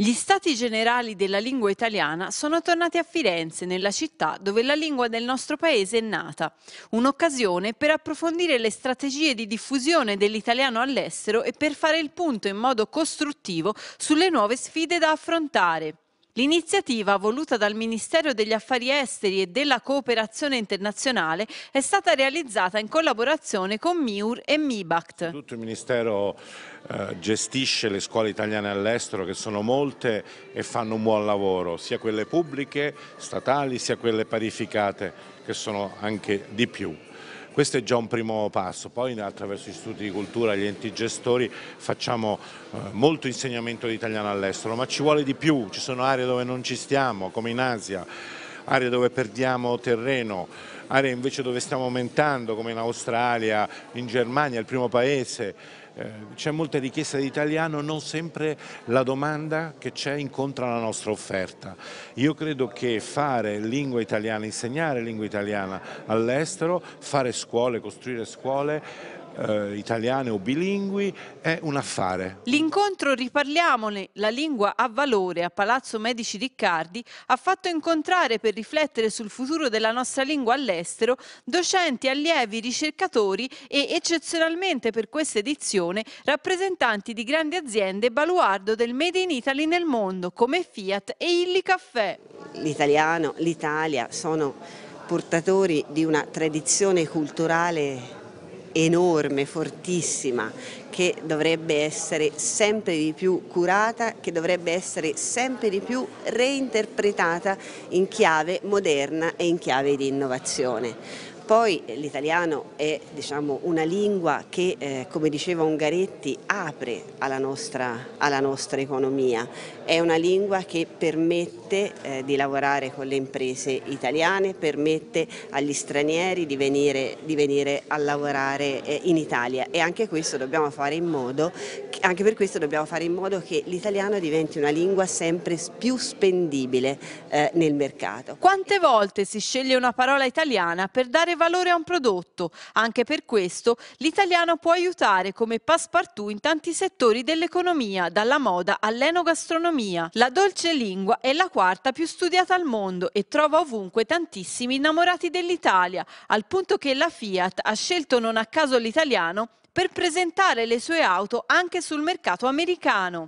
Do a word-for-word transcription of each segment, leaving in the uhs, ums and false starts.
Gli Stati Generali della lingua italiana sono tornati a Firenze, nella città dove la lingua del nostro paese è nata. Un'occasione per approfondire le strategie di diffusione dell'italiano all'estero e per fare il punto in modo costruttivo sulle nuove sfide da affrontare. L'iniziativa, voluta dal Ministero degli Affari Esteri e della Cooperazione Internazionale, è stata realizzata in collaborazione con MIUR e MIBACT. Tutto il Ministero eh, gestisce le scuole italiane all'estero, che sono molte e fanno un buon lavoro, sia quelle pubbliche, statali, sia quelle parificate, che sono anche di più. Questo è già un primo passo, poi attraverso gli istituti di cultura, gli enti gestori facciamo eh, molto insegnamento di italiano all'estero, ma ci vuole di più, ci sono aree dove non ci stiamo, come in Asia, aree dove perdiamo terreno, aree invece dove stiamo aumentando, come in Australia, in Germania, il primo paese. Eh, c'è molta richiesta di italiano, non sempre la domanda che c'è incontra la nostra offerta. Io credo che fare lingua italiana, insegnare lingua italiana all'estero, fare scuole, costruire scuole eh, italiane o bilingui è un affare. L'incontro Riparliamone, la lingua ha valore a Palazzo Medici Riccardi ha fatto incontrare, per riflettere sul futuro della nostra lingua all'estero, docenti, allievi, ricercatori e, eccezionalmente per questa edizione, rappresentanti di grandi aziende baluardo del Made in Italy nel mondo, come Fiat e Illy Caffè. L'italiano, l'Italia sono portatori di una tradizione culturale enorme, fortissima, che dovrebbe essere sempre di più curata, che dovrebbe essere sempre di più reinterpretata in chiave moderna e in chiave di innovazione. Poi l'italiano è, diciamo, una lingua che, eh, come diceva Ungaretti, apre alla nostra, alla nostra economia. È una lingua che permette eh, di lavorare con le imprese italiane, permette agli stranieri di venire, di venire a lavorare eh, in Italia, e anche questo dobbiamo fare in modo, anche per questo dobbiamo fare in modo che l'italiano diventi una lingua sempre più spendibile eh, nel mercato. Quante volte si sceglie una parola italiana per dare valore a un prodotto? Anche per questo l'italiano può aiutare come passepartout in tanti settori dell'economia, dalla moda all'enogastronomia. La dolce lingua è la quarta più studiata al mondo e trova ovunque tantissimi innamorati dell'Italia, al punto che la Fiat ha scelto non a caso l'italiano per presentare le sue auto anche sul mercato americano.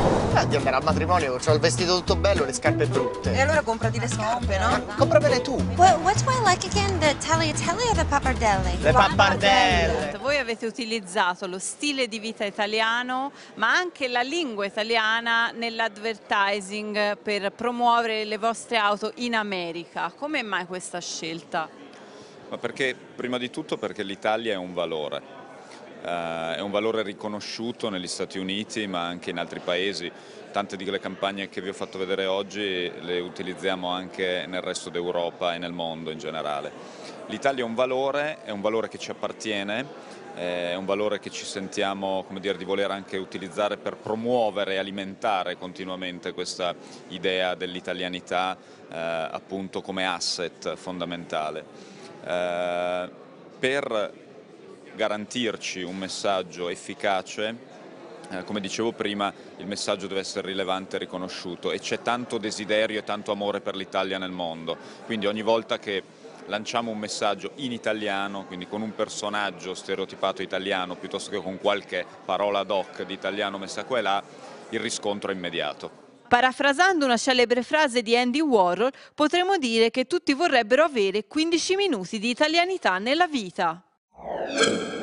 Di andare al matrimonio, c'ho il vestito tutto bello, le scarpe brutte. E allora comprati le scarpe, no? Compramele tu. What, what do I like again? The tagliatelle o the pappardelle? Le pappardelle. Voi avete utilizzato lo stile di vita italiano, ma anche la lingua italiana nell'advertising per promuovere le vostre auto in America. Come mai questa scelta? Ma perché, prima di tutto, perché l'Italia è un valore. Uh, è un valore riconosciuto negli Stati Uniti, ma anche in altri paesi. Tante di quelle campagne che vi ho fatto vedere oggi le utilizziamo anche nel resto d'Europa e nel mondo in generale. L'Italia è un valore, è un valore che ci appartiene, è un valore che ci sentiamo, come dire, di voler anche utilizzare per promuovere e alimentare continuamente questa idea dell'italianità, eh, appunto come asset fondamentale. Eh, per garantirci un messaggio efficace, eh, come dicevo prima, il messaggio deve essere rilevante e riconosciuto, e c'è tanto desiderio e tanto amore per l'Italia nel mondo, quindi ogni volta che lanciamo un messaggio in italiano, quindi con un personaggio stereotipato italiano piuttosto che con qualche parola ad hoc di italiano messa qua e là, il riscontro è immediato. Parafrasando una celebre frase di Andy Warhol, potremmo dire che tutti vorrebbero avere quindici minuti di italianità nella vita.